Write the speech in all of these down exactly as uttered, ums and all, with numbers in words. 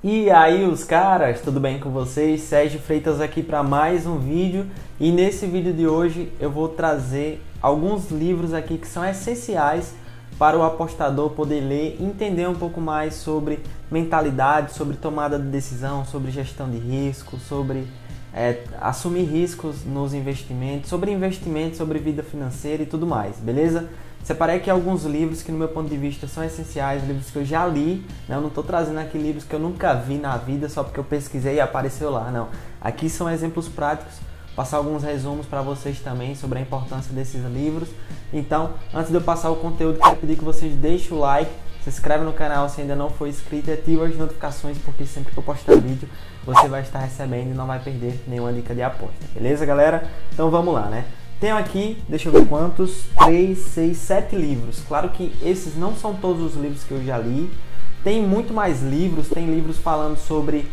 E aí os caras, tudo bem com vocês? Sérgio Freitas aqui para mais um vídeo, e nesse vídeo de hoje eu vou trazer alguns livros aqui que são essenciais para o apostador poder ler e entender um pouco mais sobre mentalidade, sobre tomada de decisão, sobre gestão de risco, sobre é, assumir riscos nos investimentos, sobre investimento, sobre vida financeira e tudo mais, beleza? Separei aqui alguns livros que no meu ponto de vista são essenciais, livros que eu já li, né? Eu não estou trazendo aqui livros que eu nunca vi na vida só porque eu pesquisei e apareceu lá, não. Aqui são exemplos práticos, passar alguns resumos para vocês também sobre a importância desses livros. Então, antes de eu passar o conteúdo, quero pedir que vocês deixem o like, se inscreve no canal se ainda não for inscrito e ative as notificações, porque sempre que eu postar vídeo você vai estar recebendo e não vai perder nenhuma dica de aposta, beleza, galera? Então vamos lá, né? Tenho aqui, deixa eu ver quantos, três, seis, sete livros. Claro que esses não são todos os livros que eu já li. Tem muito mais livros, tem livros falando sobre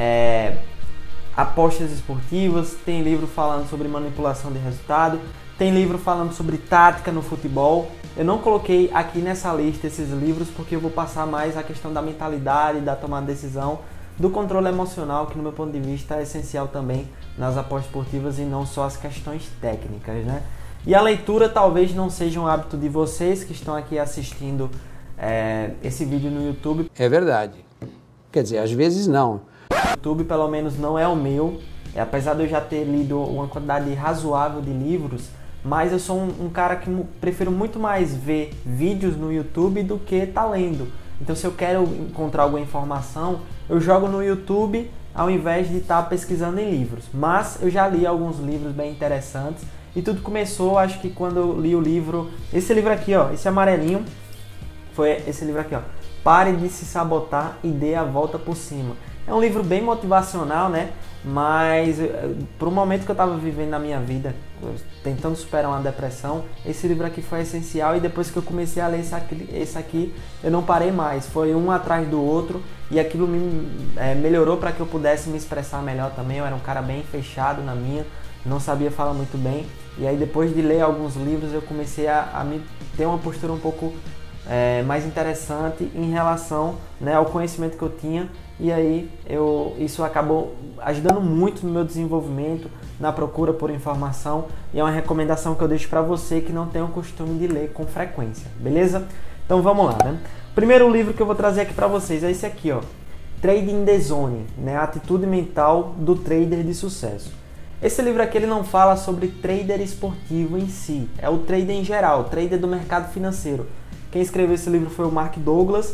é, apostas esportivas, tem livro falando sobre manipulação de resultado, tem livro falando sobre tática no futebol. Eu não coloquei aqui nessa lista esses livros porque eu vou passar mais a questão da mentalidade, da tomada de decisão, do controle emocional, que no meu ponto de vista é essencial também nas apostas esportivas e não só as questões técnicas, né? E a leitura talvez não seja um hábito de vocês que estão aqui assistindo é, esse vídeo no YouTube. É verdade. Quer dizer, às vezes não. O YouTube pelo menos não é o meu, é, apesar de eu já ter lido uma quantidade razoável de livros, mas eu sou um, um cara que prefiro muito mais ver vídeos no YouTube do que tá lendo. Então se eu quero encontrar alguma informação, eu jogo no YouTube ao invés de estar pesquisando em livros. Mas eu já li alguns livros bem interessantes e tudo começou, acho que quando eu li o livro, esse livro aqui, ó, esse amarelinho, foi esse livro aqui, ó, Pare de se sabotar e dê a volta por cima. É um livro bem motivacional, né? Mas para o momento que eu estava vivendo na minha vida, tentando superar uma depressão, esse livro aqui foi essencial, e depois que eu comecei a ler esse aqui, esse aqui eu não parei mais, foi um atrás do outro, e aquilo me é, melhorou para que eu pudesse me expressar melhor também. Eu era um cara bem fechado na minha, não sabia falar muito bem, e aí depois de ler alguns livros eu comecei a, a me ter uma postura um pouco é, mais interessante em relação, né, ao conhecimento que eu tinha. E aí eu, isso acabou ajudando muito no meu desenvolvimento, na procura por informação, e é uma recomendação que eu deixo para você que não tem o costume de ler com frequência, beleza? Então vamos lá, né? O primeiro livro que eu vou trazer aqui para vocês é esse aqui, ó, Trading the Zone, né? A atitude mental do trader de sucesso. Esse livro aqui ele não fala sobre trader esportivo em si, é o trader em geral, o trader do mercado financeiro. Quem escreveu esse livro foi o Mark Douglas,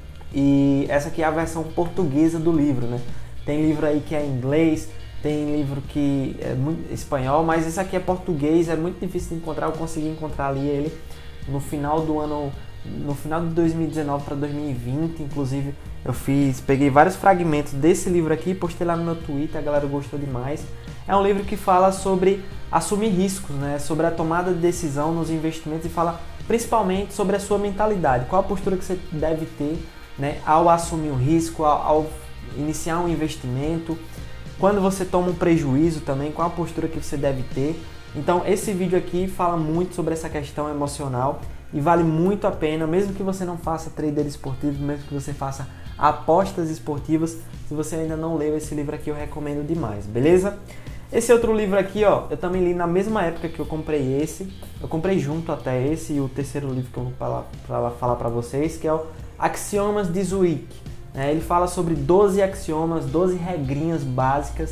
e essa aqui é a versão portuguesa do livro, né? Tem livro aí que é em inglês, tem livro que é muito espanhol, mas esse aqui é português, é muito difícil de encontrar. Eu consegui encontrar ali ele no final do ano, no final de dois mil e dezenove para dois mil e vinte, inclusive eu fiz, peguei vários fragmentos desse livro aqui, postei lá no meu Twitter, a galera gostou demais. É um livro que fala sobre assumir riscos, né? Sobre a tomada de decisão nos investimentos, e fala principalmente sobre a sua mentalidade, qual a postura que você deve ter, né, ao assumir um risco, ao, ao iniciar um investimento, quando você toma um prejuízo também, qual a postura que você deve ter. Então esse vídeo aqui fala muito sobre essa questão emocional e vale muito a pena, mesmo que você não faça trader esportivo, mesmo que você faça apostas esportivas. Se você ainda não leu esse livro aqui, eu recomendo demais, beleza? Esse outro livro aqui, ó, eu também li na mesma época que eu comprei esse, eu comprei junto até esse e o terceiro livro que eu vou falar para falar para vocês, que é o Axiomas de Zwick. É, ele fala sobre doze axiomas, doze regrinhas básicas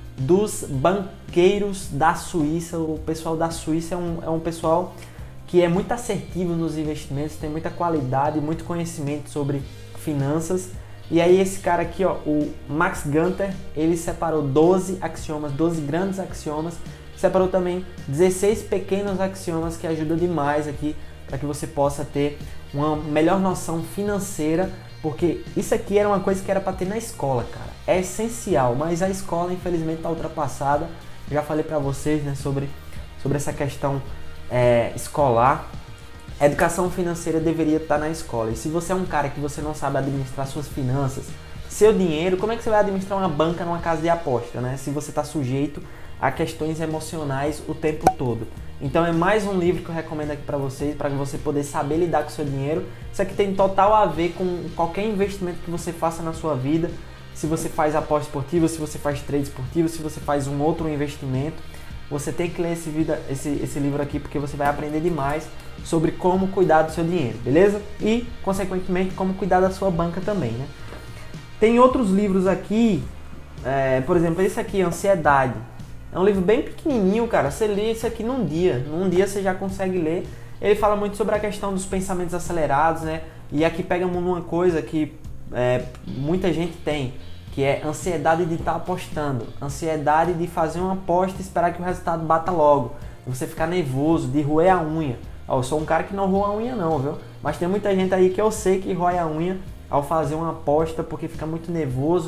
dos banqueiros da Suíça. O pessoal da Suíça é um, é um pessoal que é muito assertivo nos investimentos, tem muita qualidade, muito conhecimento sobre finanças. E aí esse cara aqui, ó, o Max Gunter, ele separou doze axiomas, doze grandes axiomas, separou também dezesseis pequenos axiomas que ajudam demais aqui para que você possa ter uma melhor noção financeira, porque isso aqui era uma coisa que era para ter na escola, cara. É essencial, mas a escola infelizmente está ultrapassada. Já falei para vocês, né, sobre, sobre essa questão é, escolar. A educação financeira deveria estar na escola. E se você é um cara que você não sabe administrar suas finanças, seu dinheiro, como é que você vai administrar uma banca numa casa de aposta, né? Se você está sujeito a questões emocionais o tempo todo. Então é mais um livro que eu recomendo aqui para vocês, para você poder saber lidar com o seu dinheiro. Isso aqui tem total a ver com qualquer investimento que você faça na sua vida. se você faz aposta esportiva, se você faz trade esportivo, se você faz um outro investimento, você tem que ler esse, vida, esse, esse livro aqui, porque você vai aprender demais sobre como cuidar do seu dinheiro, beleza? E, consequentemente, como cuidar da sua banca também, né? Tem outros livros aqui, é, por exemplo, esse aqui, Ansiedade. É um livro bem pequenininho, cara. Você lê isso aqui num dia. Num dia você já consegue ler. Ele fala muito sobre a questão dos pensamentos acelerados, né? E aqui pega numa coisa que é, muita gente tem, que é ansiedade de estar apostando. Ansiedade de fazer uma aposta e esperar que o resultado bata logo. Você ficar nervoso, de roer a unha. Ó, eu sou um cara que não roa a unha não, viu? Mas tem muita gente aí que eu sei que rói a unha ao fazer uma aposta porque fica muito nervoso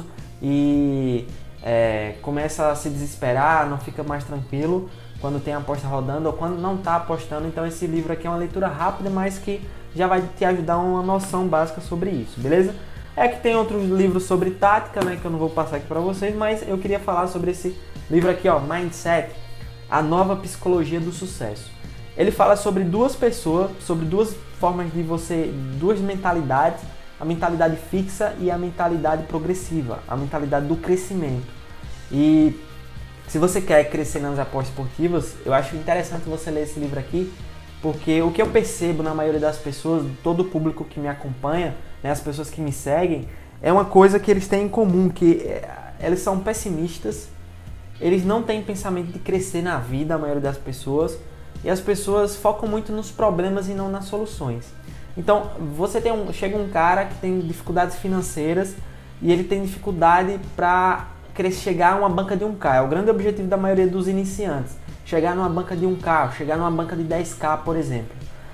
e é, começa a se desesperar, não fica mais tranquilo quando tem a aposta rodando ou quando não está apostando. Então esse livro aqui é uma leitura rápida, mas que já vai te ajudar uma noção básica sobre isso, beleza? É que tem outros livros sobre tática, né, que eu não vou passar aqui para vocês, mas eu queria falar sobre esse livro aqui, ó, Mindset, a nova psicologia do sucesso. Ele fala sobre duas pessoas, sobre duas formas de você, duas mentalidades, a mentalidade fixa e a mentalidade progressiva, a mentalidade do crescimento. E se você quer crescer nas apostas esportivas, eu acho interessante você ler esse livro aqui, porque o que eu percebo na maioria das pessoas, todo o público que me acompanha, né, as pessoas que me seguem, é uma coisa que eles têm em comum, que é, eles são pessimistas, eles não têm pensamento de crescer na vida, a maioria das pessoas, e as pessoas focam muito nos problemas e não nas soluções. Então, você tem um, chega um cara que tem dificuldades financeiras e ele tem dificuldade para chegar a uma banca de um K. É o grande objetivo da maioria dos iniciantes. Chegar numa banca de um K, chegar numa banca de dez K, por exemplo.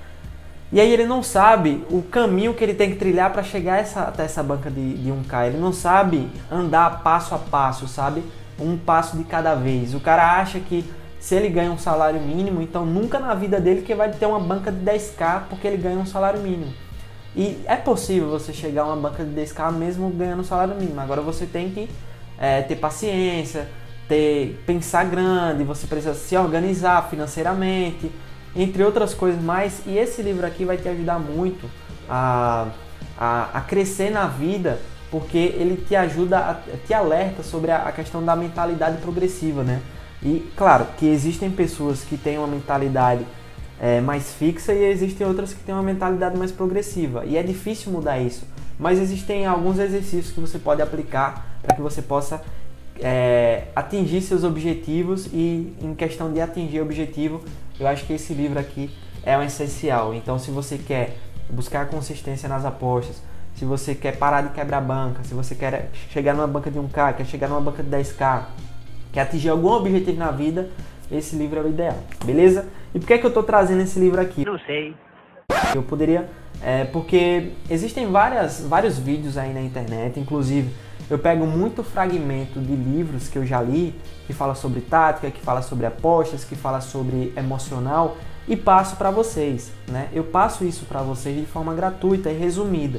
E aí ele não sabe o caminho que ele tem que trilhar para chegar essa, até essa banca de, de um K. Ele não sabe andar passo a passo, sabe? Um passo de cada vez. O cara acha que se ele ganha um salário mínimo, então nunca na vida dele que vai ter uma banca de dez K porque ele ganha um salário mínimo. E é possível você chegar a uma banca de dez K mesmo ganhando um salário mínimo. Agora você tem que é, ter paciência, ter, pensar grande, você precisa se organizar financeiramente, entre outras coisas mais. E esse livro aqui vai te ajudar muito a, a, a crescer na vida, porque ele te ajuda, a, te alerta sobre a, a questão da mentalidade progressiva, né? E claro que existem pessoas que têm uma mentalidade é, mais fixa e existem outras que têm uma mentalidade mais progressiva. E é difícil mudar isso, mas existem alguns exercícios que você pode aplicar para que você possa é, atingir seus objetivos. E em questão de atingir objetivo, eu acho que esse livro aqui é um essencial. Então, se você quer buscar consistência nas apostas, se você quer parar de quebrar banca, se você quer chegar numa banca de um K, quer chegar numa banca de dez K, quer atingir algum objetivo na vida, esse livro é o ideal, beleza? E por que é que eu estou trazendo esse livro aqui? Não sei. Eu poderia, é, porque existem várias, vários vídeos aí na internet, inclusive eu pego muito fragmento de livros que eu já li, que fala sobre tática, que fala sobre apostas, que fala sobre emocional, e passo para vocês, né? Eu passo isso para vocês de forma gratuita e resumida.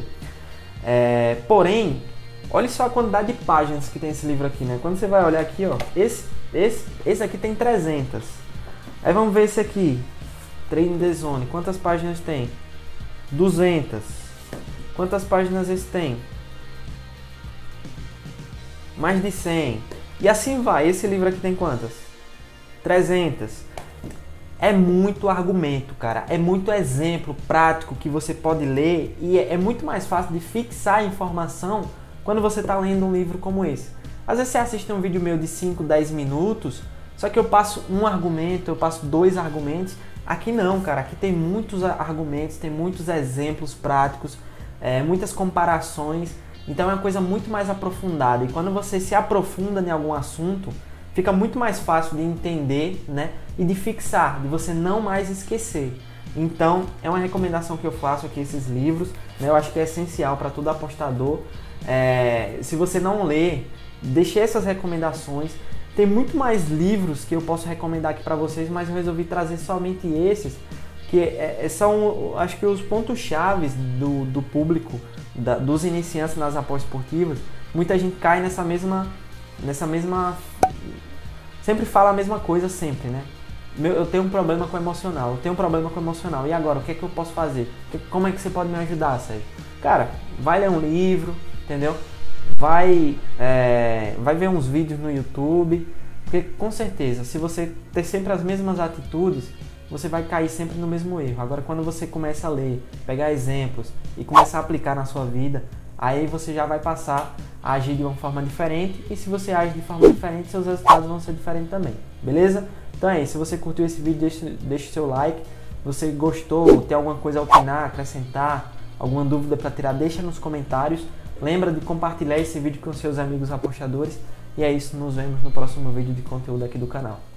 É, porém, olha só a quantidade de páginas que tem esse livro aqui, né? Quando você vai olhar aqui, ó, esse, esse, esse aqui tem trezentas. Aí vamos ver esse aqui, Trading the Zone, quantas páginas tem? duzentas. Quantas páginas esse tem? Mais de cem. E assim vai. Esse livro aqui tem quantas? trezentas. É muito argumento, cara. É muito exemplo prático que você pode ler. E é muito mais fácil de fixar a informação quando você está lendo um livro como esse. Às vezes você assiste um vídeo meu de cinco, dez minutos, só que eu passo um argumento, eu passo dois argumentos. Aqui não, cara. Aqui tem muitos argumentos, tem muitos exemplos práticos, é, muitas comparações. Então é uma coisa muito mais aprofundada. E quando você se aprofunda em algum assunto, fica muito mais fácil de entender, né? E de fixar, de você não mais esquecer. Então é uma recomendação que eu faço aqui, esses livros, né? Eu acho que é essencial para todo apostador. É, se você não lê, deixe essas recomendações. Tem muito mais livros que eu posso recomendar aqui para vocês, mas eu resolvi trazer somente esses, que é, são, acho que os pontos chaves do, do público, da, dos iniciantes nas apostas esportivas. Muita gente cai nessa mesma, nessa mesma, sempre fala a mesma coisa sempre, né? Meu, eu tenho um problema com o emocional, eu tenho um problema com o emocional, e agora, o que é que eu posso fazer? Como é que você pode me ajudar, Sérgio? Cara, vai ler um livro, entendeu? vai, é, vai ver uns vídeos no YouTube, porque com certeza, se você ter sempre as mesmas atitudes, você vai cair sempre no mesmo erro. Agora, quando você começa a ler, pegar exemplos e começar a aplicar na sua vida, aí você já vai passar a agir de uma forma diferente, e se você age de forma diferente, seus resultados vão ser diferentes também, beleza? Então é isso, se você curtiu esse vídeo, deixa, deixa o seu like. Se você gostou, tem alguma coisa a opinar, acrescentar, alguma dúvida para tirar, deixa nos comentários. Lembra de compartilhar esse vídeo com seus amigos apostadores. E é isso, nos vemos no próximo vídeo de conteúdo aqui do canal.